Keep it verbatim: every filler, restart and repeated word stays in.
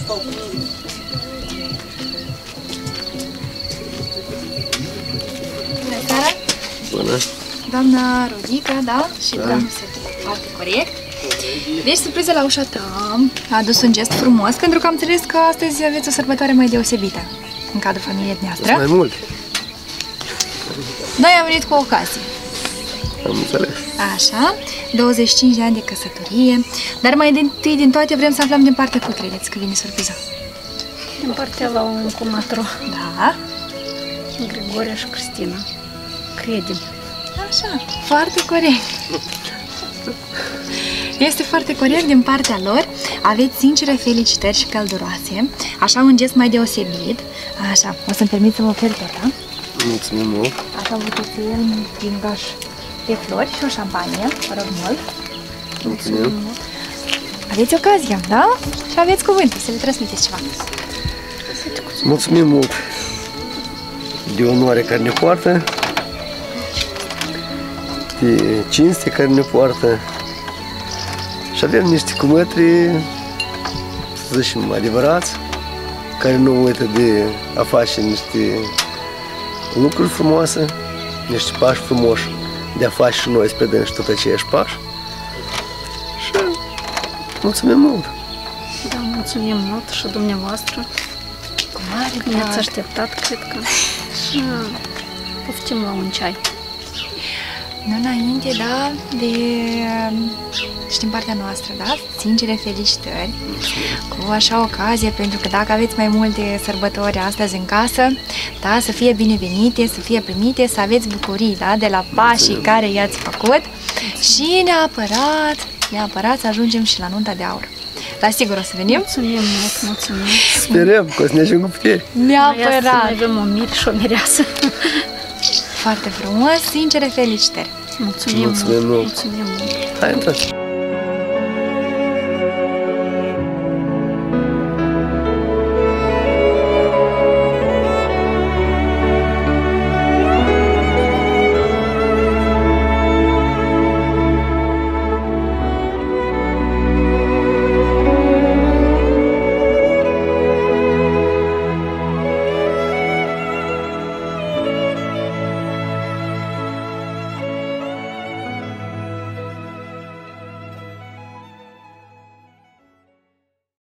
Bună seara! Bună! Doamna Rodica, da? Și da. Doamna Sergiu. Foarte corect. Deci, surpriză la ușa ta a adus un gest frumos, pentru că am înțeles că astăzi aveți o sărbătoare mai deosebită în cadrul familiei noastre. Mai mult. Noi am venit cu o ocazie. Am înțeles. Așa, douăzeci și cinci de ani de căsătorie, dar mai din tâi din toate vrem să aflăm din partea cui credeți că vine surpriza. Din partea la un cumatru. Da. Grigoria și Cristina. Credem. Așa, foarte corect. Este foarte corect din partea lor. Aveți sincere felicitări și călduroase. Așa, un gest mai deosebit. Așa, o să-mi permit să vă ofer torta. Mulțumim mult. Așa, un buchețel din gaș de flori și o șampanie, vă rog mult. Mulțumim. Aveți ocazia, da? Și aveți cuvântul, să le transmiteți ceva. Mulțumim mult de onoare care ne poartă, de cinste care ne poartă și avem niște cumătri, să zicem, adevărați, care nu uită de a face niște lucruri frumoase, niște pași frumoși, de a face și noi spre dâns tot aceiași pași. Și mulțumim mult! Da, mulțumim mult și dumneavoastră. Cu mare că ne-ați așteptat, cred că. Și poftim la un ceai. Nu înainte, da, de și din partea noastră, da? Sincere felicitări cu așa ocazie, pentru că dacă aveți mai multe sărbători astăzi în casă, da, să fie binevenite, să fie primite, să aveți bucurii, da, de la pașii care i-ați făcut și neapărat, neapărat să ajungem și la nunta de aur. Dar sigur o să venim. Mulțumim mult, mulțumim. Sperăm că o să ne ajungă puteri. Neapărat. Noi avem o mir și o mireasă. Foarte frumos, sincere felicitări. Mulțumim, Mulțumim mult. mult. Mulțumim mult. Hai, intrați.